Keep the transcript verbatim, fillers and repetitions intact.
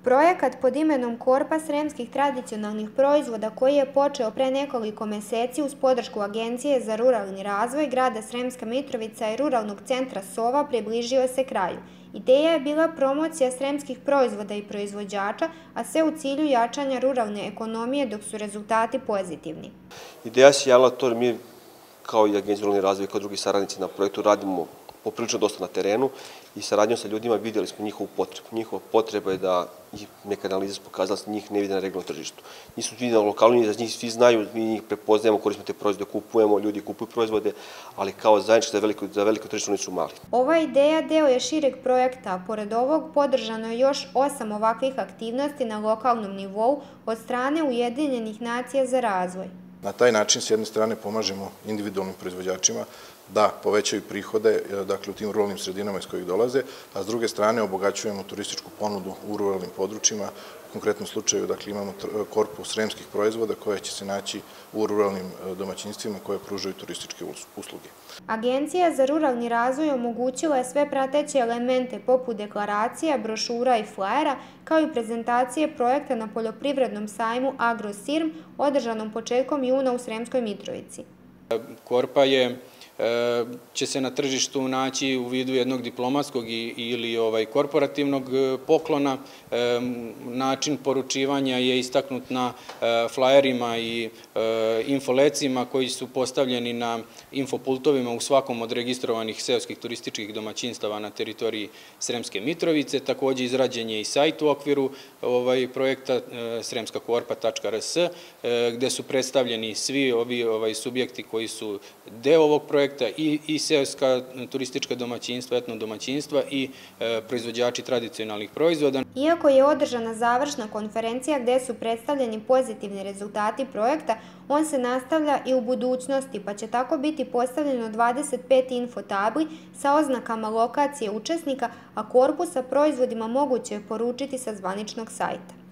Projekat pod imenom Korpa sremskih tradicionalnih proizvoda koji je počeo pre nekoliko meseci uz podršku Agencije za ruralni razvoj grada Sremska Mitrovica i ruralnog centra Sova približio se kraju. Ideja je bila promocija sremskih proizvoda i proizvođača, a sve u cilju jačanja ruralne ekonomije dok su rezultati pozitivni. Ideja se javila to jer mi kao i Agencija za ruralni razvoj i kao drugi saradnici na projektu radimo poprilično dosta na terenu i saradnjom sa ljudima vidjeli smo njihovu potrebu. Njihova potreba je da neka analiza su pokazala da njih ne vide na regionalnom tržištu. Nisu vidi na lokalnom, da njih svi znaju, mi njih prepoznajemo, koristimo te proizvode, kupujemo, ljudi kupuju proizvode, ali kao zajednički za veliko, za veliko tržište oni su mali. Ova ideja deo je šireg projekta, a pored ovog podržano je još osam ovakvih aktivnosti na lokalnom nivou od strane Ujedinjenih nacija za razvoj. Na taj način, s jedne strane, pomažemo individualnim proizvođačima da povećaju prihode, dakle, u tim ruralnim sredinama iz kojih dolaze, a s druge strane obogaćujemo turističku ponudu u ruralnim područjima. U konkretnom slučaju, dakle, imamo korpu sremskih proizvoda koja će se naći u ruralnim domaćinstvima koje pružaju turističke usluge. Agencija za ruralni razvoj omogućila je sve prateće elemente poput deklaracija, brošura i flajera, kao i prezentacije projekta na poljoprivrednom sajmu AgroSirm, održanom početkom juna u Sremskoj Mitrovici. Korpa je će se na tržištu naći u vidu jednog diplomatskog ili korporativnog poklona. Način poručivanja je istaknut na flajerima i infolecima koji su postavljeni na infopultovima u svakom od registrovanih seoskih turističkih domaćinstava na teritoriji Sremske Mitrovice. Takođe izrađen je i sajt u okviru projekta sremska korpa tačka r s gde su predstavljeni svi ovi subjekti koji su deo ovog projekta i seoska turistička domaćinstva, etno domaćinstva i proizvođači tradicionalnih proizvoda. Iako je održana završna konferencija gde su predstavljeni pozitivni rezultati projekta, on se nastavlja i u budućnosti, pa će tako biti postavljeno dvadeset pet infotabli sa oznakama lokacije učesnika, a korpu sa proizvodima moguće je poručiti sa zvaničnog sajta.